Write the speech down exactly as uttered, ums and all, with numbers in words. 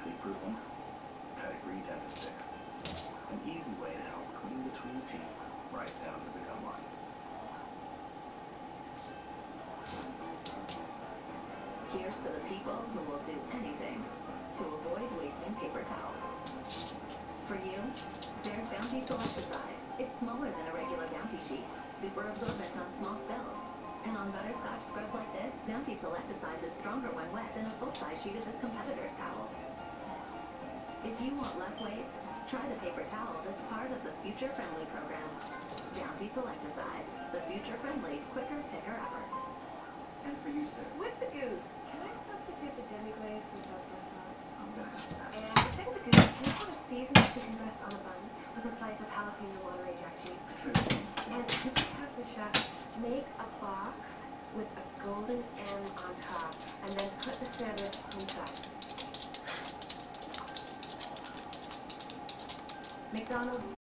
scientifically proven pedigree dentistix. An easy way to help clean between teeth right down to the gum line. Here's to the people who will do anything to avoid wasting paper towels. For you, there's Bounty Selecticize. It's smaller than a regular Bounty sheet, super absorbent on small spills. And on butterscotch scrubs like this, Bounty Selecticize is stronger when wet than a full-size sheet of this competitor's towel. If you want less waste, try the paper towel that's part of the Future Friendly program. Bounty Selecticize, the future-friendly, quicker picker upper. And for you, sir, With the goose, can I substitute the demi-glaze for buffalo sauce? I'm gonna have that. And instead of the goose, can you put a seasoned chicken breast on a bun with a slice of jalapeno Monterey Jack cheese? And could you have the chef make a box with a golden M on top, and then cut the sandwich inside? McDonald's